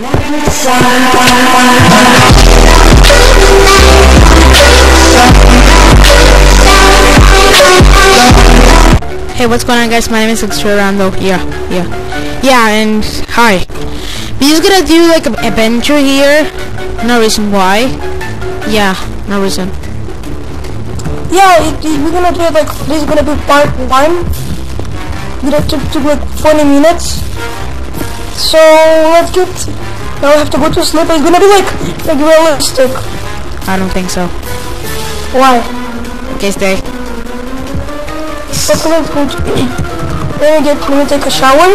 Hey, what's going on, guys? My name is Rando. Yeah, and hi. We're just gonna do like an adventure here. No reason why. Yeah, no reason. Yeah, we're gonna do it like, this is gonna be part 1. It took like 20 minutes. So, let's get, now I have to go to sleep. It's gonna be like realistic. I don't think so. Why? Okay, stay. Okay, let's go to, let me take a shower.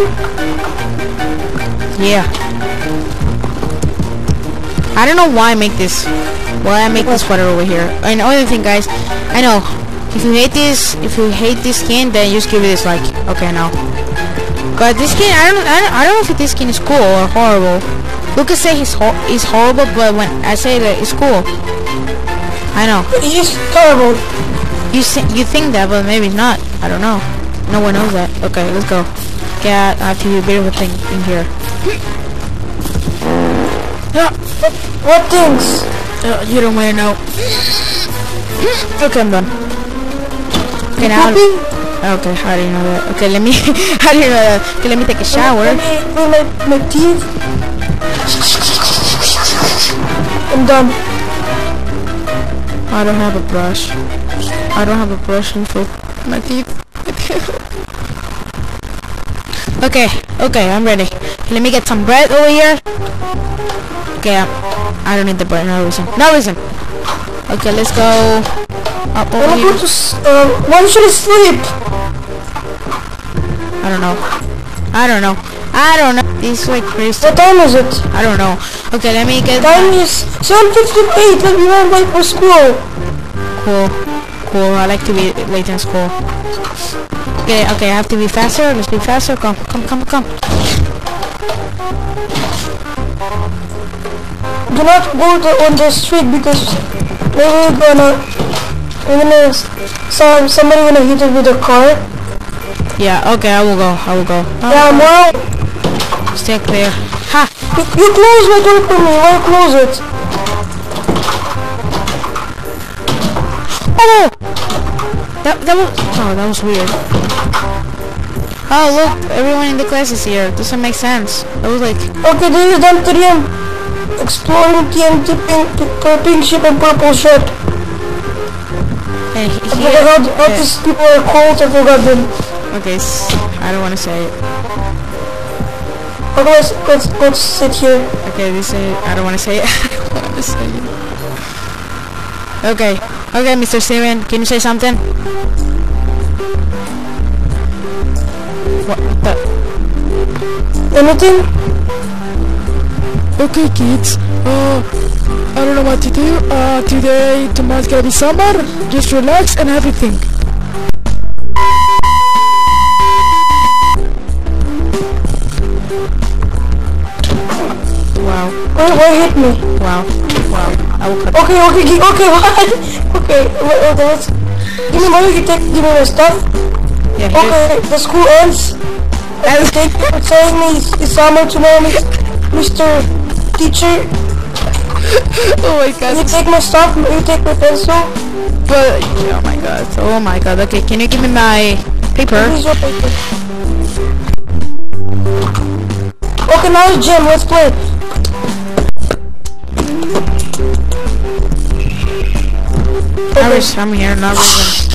Yeah. I don't know why I make this. Why I make this sweater over here. And other thing, guys, I know if you hate this skin, then just give it a dislike. Okay, no. But this skin, I don't know if this skin is cool or horrible. Lucas say it's horrible, but when I say that it's cool, I know. It's terrible. You think that, but maybe not. I don't know. No one knows that. Okay, let's go. Okay, I have to do a bit of a thing in here. Yeah. What things? You don't want to know. Okay, I'm done. Okay, now. Okay, how do you know that? Okay, let me. How do you know that? Okay, let me take a shower. Let me my teeth. I'm done. I don't have a brush. I don't have a brush for my teeth. Okay, I'm ready. Let me get some bread over here. Okay, I don't need the bread. No reason. Okay, let's go up over here. When should I sleep? I don't know. This is like crazy. What time is it? I don't know. Okay, let me get. Time is 7:58. Let me run late for school. Cool. I like to be late in school. Okay, I have to be faster. Let's be faster. Come. Do not go on the street because maybe somebody gonna hit it with a car. Yeah, okay, I will go. Yeah, more. Stay clear. Ha! You close my door for me. Why close it? Oh! That was weird. Oh, look, everyone in the class is here. Doesn't make sense. That was like... Okay, this is done 3M. Exploring TNT pink ship and purple shirt. And I forgot how these people are called. I forgot them. Okay, I don't want to say it. Okay, let's sit here. Okay, I don't want to say it. Okay, Mr. Steven, can you say something? What the? Anything? Okay, kids. I don't know what to do. Tomorrow's gonna be summer. Just relax and have a think. Wow. Why hit me? Wow. I will cut. Okay, what? Okay, let's give me money. Give me my stuff. Yeah, okay, the school ends. And take saying me it's summer tomorrow, Mr. Teacher. Oh my god. You take my stuff, you take my pencil. But, oh my god. Okay, can you give me my paper? Here's your paper. Okay, now it's gym, let's play. I'm here, not reason.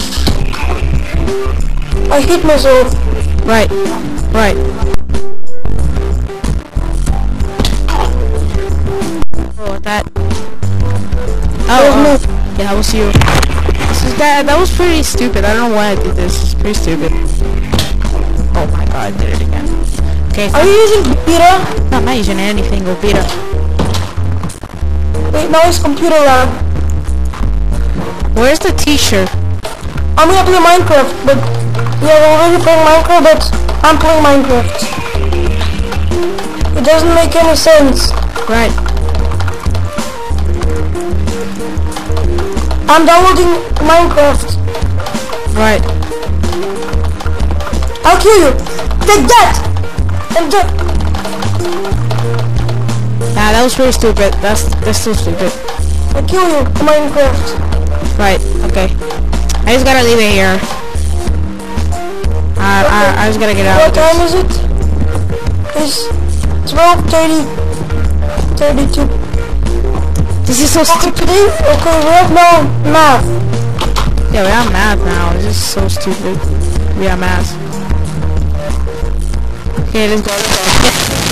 I hit myself. Right. Oh, that. Oh, yeah, that was you. That was pretty stupid. I don't know why I did this. It's pretty stupid. Oh my god, I did it again. Okay. Are you using computer? No, I'm not using anything. Computer. Wait, now it's computer lab. Where's the t-shirt? I'm gonna play Minecraft, but yeah, we're already playing Minecraft, but I'm playing Minecraft. It doesn't make any sense. Right. I'm downloading Minecraft. Right. I'll kill you. Take that! And that! was pretty stupid. That's still stupid. I kill you, Minecraft. Right, okay. I just gotta leave it here. I just gotta get out What of time this. is it? It's 12:32. This is so Okay, stupid. today, okay, we have now math. Yeah, we have math now. This is so stupid. We have math. Okay, let's go.